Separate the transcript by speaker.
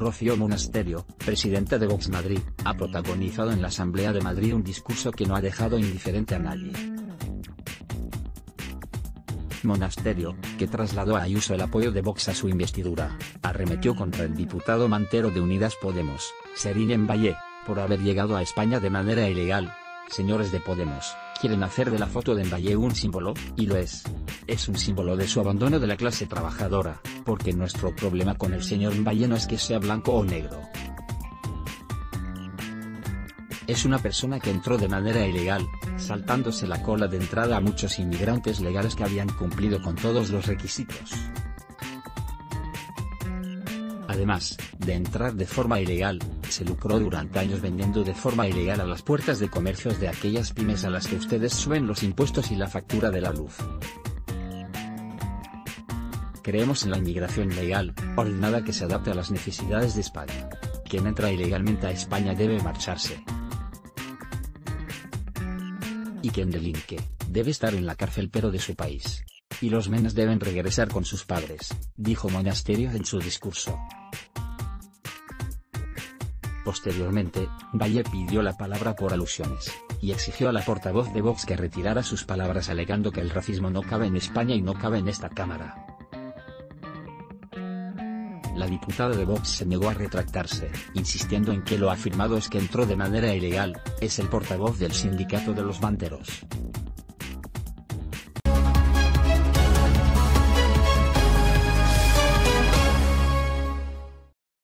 Speaker 1: Rocío Monasterio, presidenta de Vox Madrid, ha protagonizado en la Asamblea de Madrid un discurso que no ha dejado indiferente a nadie. Monasterio, que trasladó a Ayuso el apoyo de Vox a su investidura, arremetió contra el diputado mantero de Unidas Podemos, Serine Mbaye, por haber llegado a España de manera ilegal. Señores de Podemos, quieren hacer de la foto de Mbaye un símbolo, y lo es. Es un símbolo de su abandono de la clase trabajadora, porque nuestro problema con el señor Mbaye no es que sea blanco o negro. Es una persona que entró de manera ilegal, saltándose la cola de entrada a muchos inmigrantes legales que habían cumplido con todos los requisitos. Además, de entrar de forma ilegal, se lucró durante años vendiendo de forma ilegal a las puertas de comercios de aquellas pymes a las que ustedes suben los impuestos y la factura de la luz. Creemos en la inmigración legal, ordenada que se adapte a las necesidades de España. Quien entra ilegalmente a España debe marcharse. Y quien delinque, debe estar en la cárcel pero de su país. Y los menas deben regresar con sus padres, dijo Monasterio en su discurso. Posteriormente, Mbaye pidió la palabra por alusiones, y exigió a la portavoz de Vox que retirara sus palabras alegando que el racismo no cabe en España y no cabe en esta Cámara. La diputada de Vox se negó a retractarse, insistiendo en que lo afirmado es que entró de manera ilegal. Es el portavoz del sindicato de los manteros.